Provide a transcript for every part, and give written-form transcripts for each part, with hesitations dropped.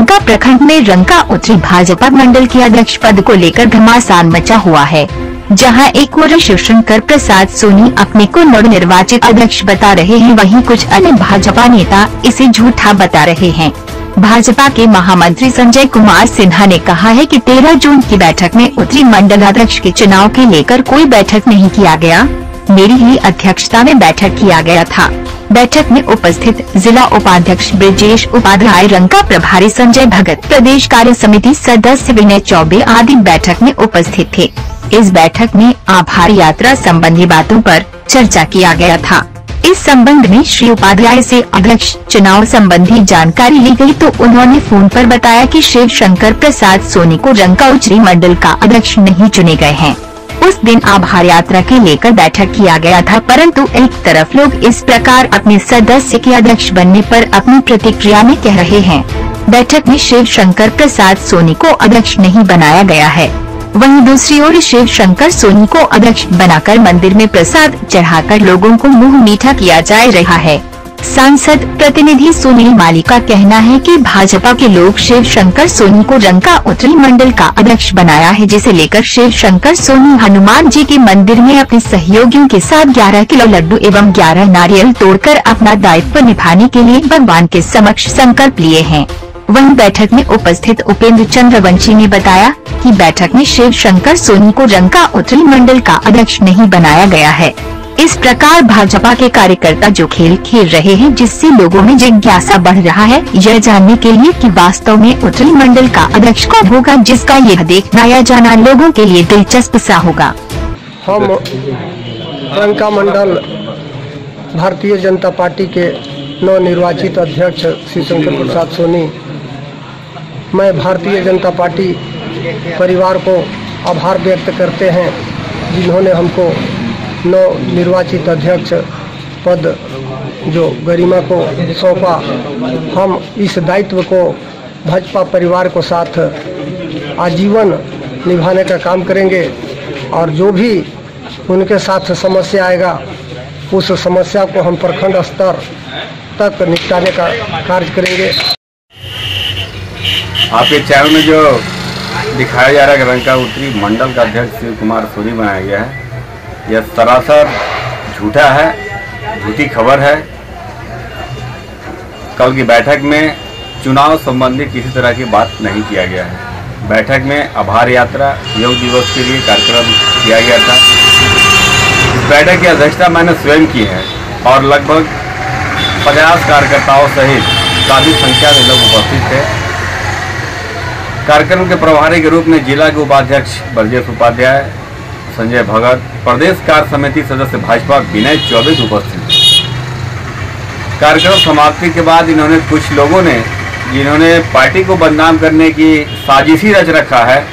रंका प्रखंड में रंका उत्तरी भाजपा मंडल के अध्यक्ष पद को लेकर घमासान मचा हुआ है, जहां एक ओर शिवशंकर प्रसाद सोनी अपने को नवनिर्वाचित अध्यक्ष बता रहे हैं, वहीं कुछ अन्य भाजपा नेता इसे झूठा बता रहे हैं। भाजपा के महामंत्री संजय कुमार सिन्हा ने कहा है कि 13 जून की बैठक में उत्तरी मंडल अध्यक्ष के चुनाव के लेकर कोई बैठक नहीं किया गया, मेरी ही अध्यक्षता में बैठक किया गया था। बैठक में उपस्थित जिला उपाध्यक्ष ब्रजेश उपाध्याय, रंका प्रभारी संजय भगत, प्रदेश कार्य समिति सदस्य विनय चौबे आदि बैठक में उपस्थित थे। इस बैठक में आभार यात्रा संबंधी बातों पर चर्चा किया गया था। इस संबंध में श्री उपाध्याय से अध्यक्ष चुनाव संबंधी जानकारी ली गई तो उन्होंने फोन पर बताया कि शिवशंकर प्रसाद सोनी को रंका उत्तरी मंडल का अध्यक्ष नहीं चुने गए हैं। उस दिन आभार यात्रा के लेकर बैठक किया गया था, परंतु एक तरफ लोग इस प्रकार अपने सदस्य के अध्यक्ष बनने पर अपनी प्रतिक्रिया में कह रहे हैं। बैठक में शिवशंकर प्रसाद सोनी को अध्यक्ष नहीं बनाया गया है, वहीं दूसरी ओर शिवशंकर सोनी को अध्यक्ष बनाकर मंदिर में प्रसाद चढ़ाकर लोगों को मुंह मीठा किया जा रहा है। सांसद प्रतिनिधि सुनील माली का कहना है कि भाजपा के लोग शिवशंकर सोनी को रंका उत्तरी मंडल का अध्यक्ष बनाया है, जिसे लेकर शिवशंकर सोनी हनुमान जी के मंदिर में अपने सहयोगियों के साथ 11 किलो लड्डू एवं 11 नारियल तोड़कर अपना दायित्व निभाने के लिए भगवान के समक्ष संकल्प लिए हैं। वहीं बैठक में उपस्थित उपेंद्र चंद्रवंशी ने बताया कि बैठक में शिवशंकर सोनी को रंका उत्तरी मंडल का अध्यक्ष नहीं बनाया गया है। इस प्रकार भाजपा के कार्यकर्ता जो खेल खेल रहे हैं, जिससे लोगों में जिज्ञासा बढ़ रहा है यह जानने के लिए कि वास्तव में उत्तरी मंडल का अध्यक्ष कौन होगा, जिसका यह देखना या जाना लोगों के लिए दिलचस्प सा होगा। हम रंका मंडल भारतीय जनता पार्टी के नवनिर्वाचित अध्यक्ष शिवशंकर प्रसाद सोनी, मैं भारतीय जनता पार्टी परिवार को आभार व्यक्त करते हैं जिन्होंने हमको नवनिर्वाचित अध्यक्ष पद जो गरिमा को सौंपा। हम इस दायित्व को भाजपा परिवार को साथ आजीवन निभाने का काम करेंगे और जो भी उनके साथ समस्या आएगा उस समस्या को हम प्रखंड स्तर तक निपटाने का कार्य करेंगे। आपके चैनल में जो दिखाया जा रहा है कि रंका उत्तरी मंडल का अध्यक्ष शिव कुमार सोनी बनाया गया है, यह सरासर झूठा है, झूठी खबर है। कल की बैठक में चुनाव संबंधी किसी तरह की बात नहीं किया गया है। बैठक में आभार यात्रा योग दिवस के लिए कार्यक्रम किया गया था। इस बैठक की अध्यक्षता मैंने स्वयं की है और लगभग 50 कार्यकर्ताओं सहित काफी संख्या में लोग उपस्थित थे। कार्यक्रम के प्रभारी के रूप में जिला के उपाध्यक्ष ब्रजेश उपाध्याय, संजय भगत, प्रदेश कार्य समिति सदस्य भाजपा विनय चौबे उपस्थित थे। कार्यक्रम समाप्ति के बाद इन्होंने कुछ लोगों ने जिन्होंने पार्टी को बदनाम करने की साजिशी रच रखा है,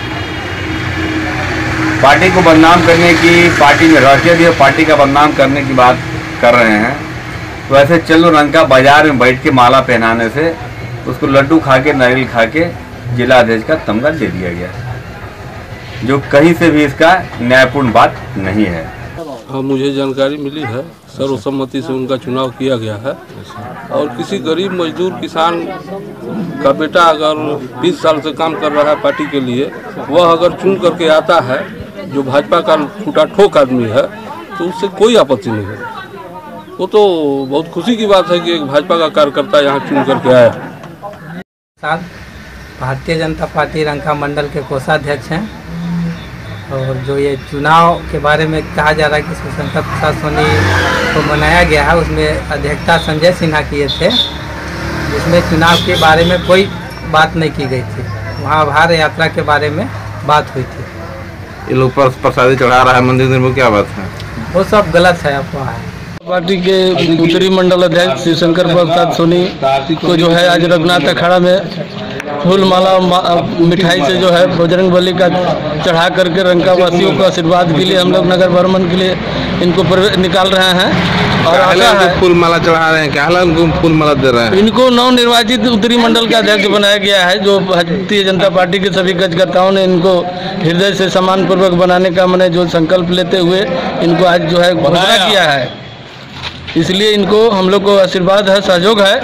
पार्टी को बदनाम करने की, पार्टी में रहते हुए पार्टी का बदनाम करने की बात कर रहे हैं, तो ऐसे चलो रंका बाजार में बैठ के माला पहनाने से उसको लड्डू खा के नारियल खा के जिला अध्यक्ष का तमगा दे दिया गया, जो कहीं से भी इसका न्यायपूर्ण बात नहीं है। हाँ, मुझे जानकारी मिली है, सर्वसम्मति से उनका चुनाव किया गया है और किसी गरीब मजदूर किसान का बेटा अगर 20 साल से काम कर रहा है पार्टी के लिए, वह अगर चुन करके आता है जो भाजपा का टूटा ठोक आदमी है, तो उससे कोई आपत्ति नहीं है। वो तो बहुत खुशी की बात है कि एक भाजपा का कार्यकर्ता यहाँ चुन करके आया। भारतीय जनता पार्टी रंका मंडल के कोषाध्यक्ष हैं और जो ये चुनाव के बारे में कहा जा रहा है कि शिवशंकर प्रसाद सोनी को बनाया गया है, उसमें अध्यक्षता संजय सिन्हा किए थे, जिसमें चुनाव के बारे में कोई बात नहीं की गई थी। वहाँ आभार यात्रा के बारे में बात हुई थी। ये लोग प्रसादी चढ़ा रहा है मंदिर में, क्या बात है? वो सब गलत है, अफवाह है। पार्टी के उत्तरी मंडल अध्यक्ष शिवशंकर प्रसाद सोनी को जो है आज रघुनाथ अखाड़ा में फूल माला मिठाई से जो है बजरंग बली का चढ़ा करके रंका वासियों को आशीर्वाद के लिए हम लोग नगर भ्रमण के लिए इनको निकाल रहे हैं और आशा है फूल माला चढ़ा रहे हैं, क्या हाल उनको फूल माला दे रहे हैं। इनको नवनिर्वाचित उत्तरी मंडल का अध्यक्ष बनाया गया है, जो भारतीय जनता पार्टी के सभी कार्यकर्ताओं ने इनको हृदय से सम्मान पूर्वक बनाने का मैंने जो संकल्प लेते हुए इनको आज जो है घोषणा किया है। इसलिए इनको हम लोग को आशीर्वाद है, सहयोग है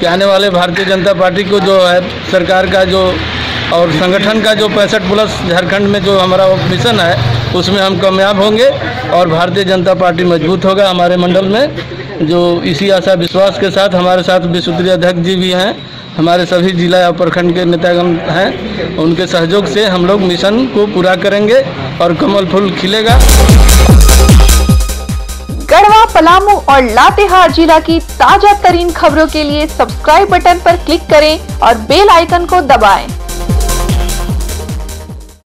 कि आने वाले भारतीय जनता पार्टी को जो है सरकार का जो और संगठन का जो 65+ झारखंड में जो हमारा मिशन है उसमें हम कामयाब होंगे और भारतीय जनता पार्टी मजबूत होगा हमारे मंडल में। जो इसी आशा विश्वास के साथ हमारे साथ विश्व अध्यक्ष जी भी हैं, हमारे सभी जिला और प्रखंड के नेतागण हैं, उनके सहयोग से हम लोग मिशन को पूरा करेंगे और कमल फूल खिलेगा। गढ़वा, पलामू और लातेहार जिला की ताजा तरीन खबरों के लिए सब्सक्राइब बटन पर क्लिक करें और बेल आइकन को दबाएं।